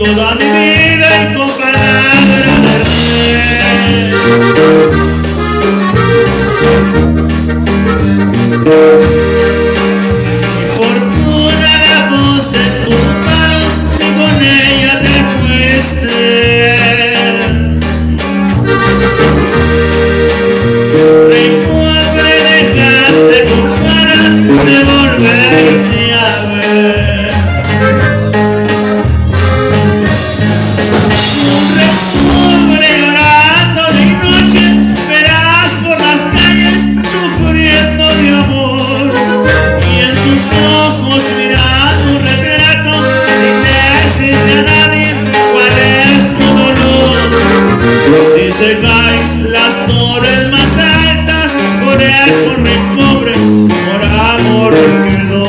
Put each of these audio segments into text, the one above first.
toda mi vida y con palabras de mi fortuna la puse en tus manos y con ella te fuiste. Remueve, dejaste con ganas de volverte a ver. Un recubre llorando de noche, verás por las calles sufriendo de amor, y en sus ojos mirás un retrato sin decirle a nadie cuál es su dolor. Si se caen las torres más altas, por eso recobre, por amor quedó.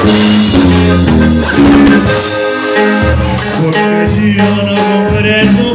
Porque yo no comprendo